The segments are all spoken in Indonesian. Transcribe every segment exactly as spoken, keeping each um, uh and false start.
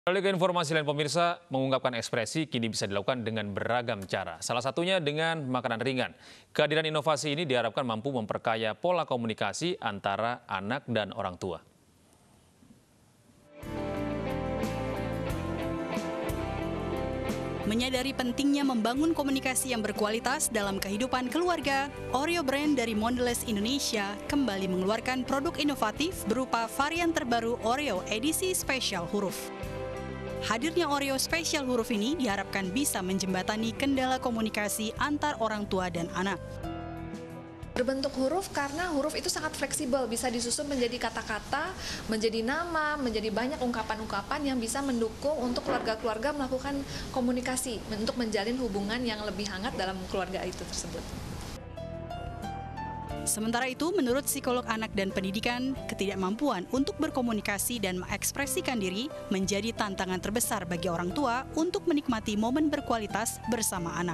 Beralih ke informasi lain, pemirsa, mengungkapkan ekspresi kini bisa dilakukan dengan beragam cara. Salah satunya dengan makanan ringan. Kehadiran inovasi ini diharapkan mampu memperkaya pola komunikasi antara anak dan orang tua. Menyadari pentingnya membangun komunikasi yang berkualitas dalam kehidupan keluarga, Oreo Brand dari Mondelez Indonesia kembali mengeluarkan produk inovatif berupa varian terbaru Oreo edisi spesial huruf. Hadirnya Oreo spesial huruf ini diharapkan bisa menjembatani kendala komunikasi antar orang tua dan anak. Berbentuk huruf karena huruf itu sangat fleksibel, bisa disusun menjadi kata-kata, menjadi nama, menjadi banyak ungkapan-ungkapan yang bisa mendukung untuk keluarga-keluarga melakukan komunikasi, untuk menjalin hubungan yang lebih hangat dalam keluarga itu tersebut. Sementara itu, menurut psikolog anak dan pendidikan, ketidakmampuan untuk berkomunikasi dan mengekspresikan diri menjadi tantangan terbesar bagi orang tua untuk menikmati momen berkualitas bersama anak.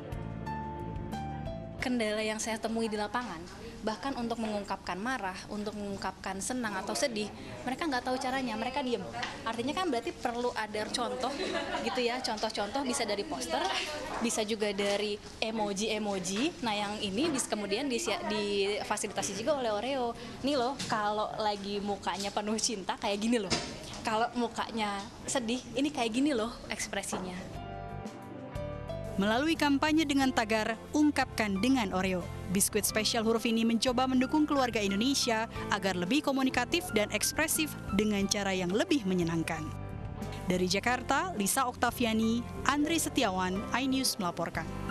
Kendala yang saya temui di lapangan, bahkan untuk mengungkapkan marah, untuk mengungkapkan senang atau sedih, mereka nggak tahu caranya, mereka diem. Artinya kan berarti perlu ada contoh gitu ya, contoh-contoh bisa dari poster, bisa juga dari emoji-emoji. Nah yang ini bisa kemudian difasilitasi juga oleh Oreo. Nih loh, kalau lagi mukanya penuh cinta kayak gini loh. Kalau mukanya sedih, ini kayak gini loh ekspresinya. Melalui kampanye dengan tagar "Ungkapkan dengan Oreo", biskuit spesial huruf ini mencoba mendukung keluarga Indonesia agar lebih komunikatif dan ekspresif dengan cara yang lebih menyenangkan. Dari Jakarta, Lisa Oktaviani, Andri Setiawan, iNews melaporkan.